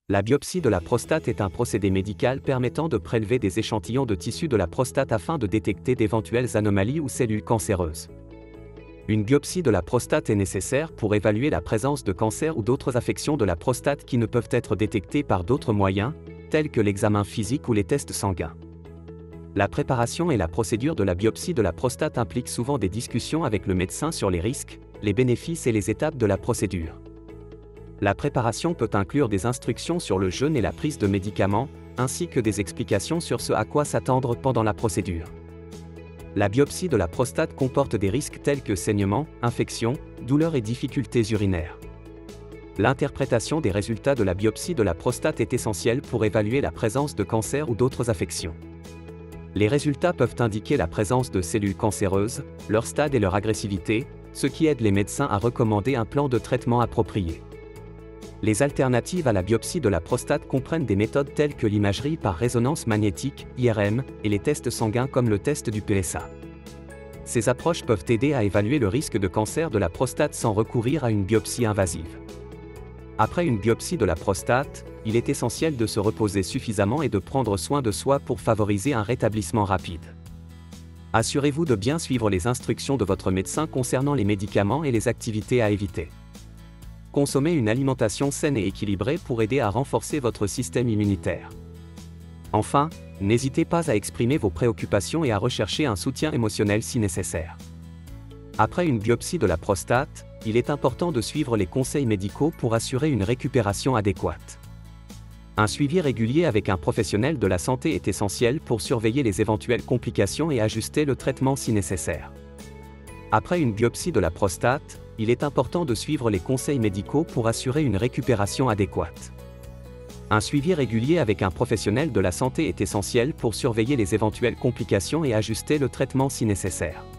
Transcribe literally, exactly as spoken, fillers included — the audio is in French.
La biopsie de la prostate est un procédé médical permettant de prélever des échantillons de tissu de la prostate afin de détecter d'éventuelles anomalies ou cellules cancéreuses. Une biopsie de la prostate est nécessaire pour évaluer la présence de cancer ou d'autres affections de la prostate qui ne peuvent être détectées par d'autres moyens, tels que l'examen physique ou les tests sanguins. La préparation et la procédure de la biopsie de la prostate impliquent souvent des discussions avec le médecin sur les risques, les bénéfices et les étapes de la procédure. La préparation peut inclure des instructions sur le jeûne et la prise de médicaments, ainsi que des explications sur ce à quoi s'attendre pendant la procédure. La biopsie de la prostate comporte des risques tels que saignements, infections, douleurs et difficultés urinaires. L'interprétation des résultats de la biopsie de la prostate est essentielle pour évaluer la présence de cancer ou d'autres affections. Les résultats peuvent indiquer la présence de cellules cancéreuses, leur stade et leur agressivité, ce qui aide les médecins à recommander un plan de traitement approprié. Les alternatives à la biopsie de la prostate comprennent des méthodes telles que l'imagerie par résonance magnétique, I R M, et les tests sanguins comme le test du P S A. Ces approches peuvent aider à évaluer le risque de cancer de la prostate sans recourir à une biopsie invasive. Après une biopsie de la prostate, il est essentiel de se reposer suffisamment et de prendre soin de soi pour favoriser un rétablissement rapide. Assurez-vous de bien suivre les instructions de votre médecin concernant les médicaments et les activités à éviter. Consommez une alimentation saine et équilibrée pour aider à renforcer votre système immunitaire. Enfin, n'hésitez pas à exprimer vos préoccupations et à rechercher un soutien émotionnel si nécessaire. Après une biopsie de la prostate, il est important de suivre les conseils médicaux pour assurer une récupération adéquate. Un suivi régulier avec un professionnel de la santé est essentiel pour surveiller les éventuelles complications et ajuster le traitement si nécessaire. Après une biopsie de la prostate, il est important de suivre les conseils médicaux pour assurer une récupération adéquate. Un suivi régulier avec un professionnel de la santé est essentiel pour surveiller les éventuelles complications et ajuster le traitement si nécessaire.